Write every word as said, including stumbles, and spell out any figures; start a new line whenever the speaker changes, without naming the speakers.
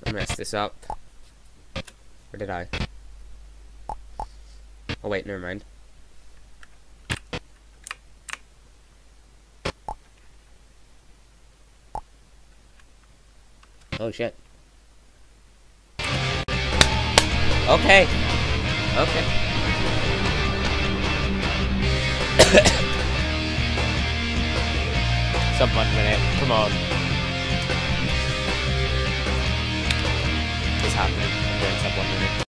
mess this up. Or did I? Oh wait, never mind. Oh shit. Okay. Okay.
Sub one minute. Come on.
It's happening.
I'm doing sub one minute.